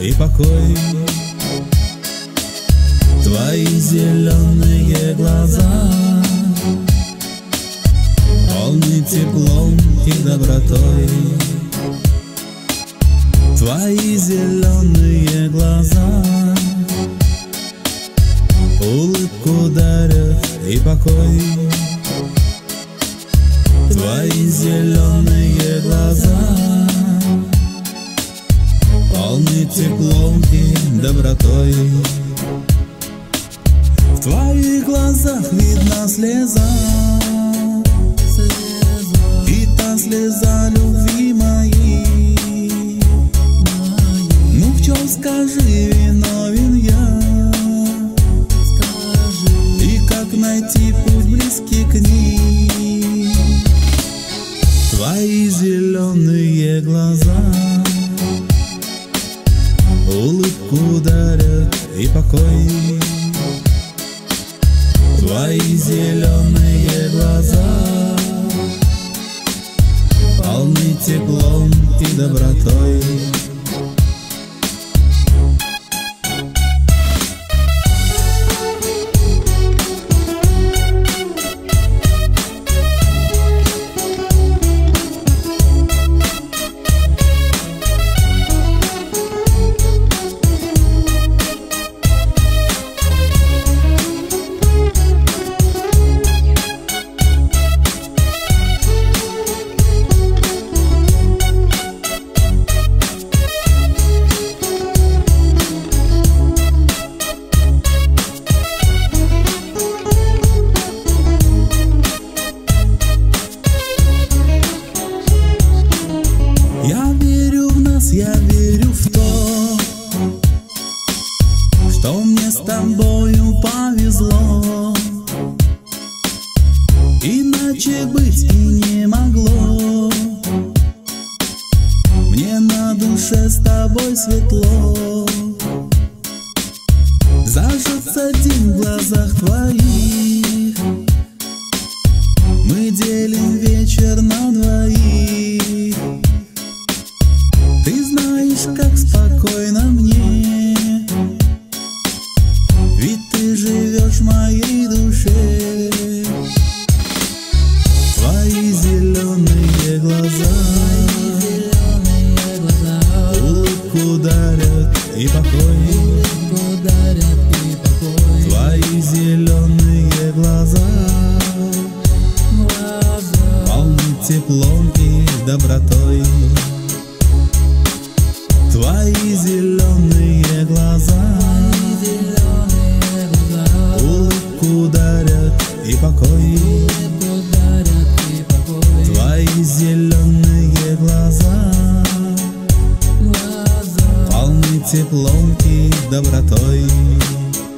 и покой. Твои зеленые глаза полны теплом и добротой. Твои зеленые глаза улыбку дарят и покой. Твои зеленые глаза полны теплом и добротой. В твоих глазах видна слеза, и та слеза любви моей. Ну в чем, скажи, виновен я? И как найти путь близкий к ней? Твои зеленые глаза улыбку дарят и покой. Твои зеленые глаза полны теплом и добротой. Я верю в то, что мне с тобою повезло. Иначе быть и не могло. Мне на душе с тобой светло. Зажжется день в глазах твоих. Мы делим вечер на двоих. Ты знаешь, как спокойно мне, ведь ты живешь в моей душе. Твои зеленые глаза улыбку дарят и покой. Твои зеленые глаза полны теплом и добротой. Твои зеленые глаза улыбку дарят и покой. Твои зеленые глаза полны теплом и добротой.